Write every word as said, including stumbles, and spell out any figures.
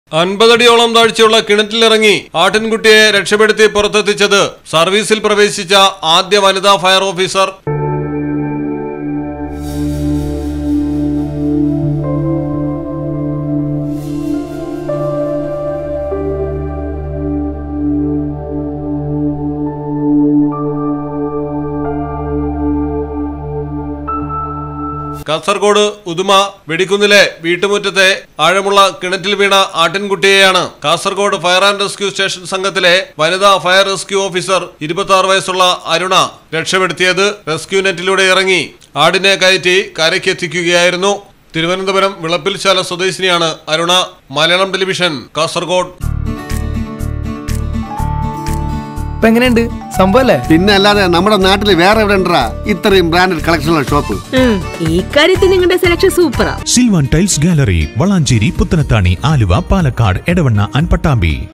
അൻപതടിയോളം താഴ്ചയുള്ള കിണറ്റിലിറങ്ങി ആട്ടിൻകുട്ടിയെ രക്ഷപ്പെടുത്തി പുറത്തെത്തിച്ചത് സർവീസിൽ പ്രവേശിച്ച ആദ്യ വനിതാ ഫയർ ഓഫീസർ. കാസർഗോഡ് ഉദുമ വെടിക്കുന്നിലെ വീട്ടുമുറ്റത്തെ ആഴമുള്ള കിണറ്റിൽ വീണ ആട്ടിൻകുട്ടിയെയാണ് Kasaragod fire and rescue station സംഘത്തിലെ വനിതാ ഫയർ റെസ്ക്യൂ ഓഫീസർ ഇരുപത്തി ആറ് വയസ്സുള്ള അരുണ രക്ഷപ്പെടുത്തിയത്. റെസ്ക്യൂ നെറ്റിലൂടെ ഇറങ്ങി ആടിനെ കയറ്റി കരയ്ക്കെത്തിക്കുകയായിരുന്നു. തിരുവനന്തപുരം വിളപ്പിൽശാല സ്വദേശിനിയാണ് അരുണ. മലയാളം ടെലിവിഷൻ, കാസർഗോഡ്. എങ്ങനെയുണ്ട് സംഭവല്ലേ? പിന്നെ അല്ലാതെ നമ്മുടെ നാട്ടില് വേറെ എവിടെ ഉണ്ടാ ഇത്രയും ബ്രാൻഡഡ് കളക്ഷനുള്ള ഷോപ്പ്? ഈ കാര്യത്തിൽ നിങ്ങളുടെ സെലക്ഷൻ സൂപ്പറാ. Silvan tiles gallery, Valanchery, Puthanathani, Aluva, Palakkad, Edavanna and Pattambi.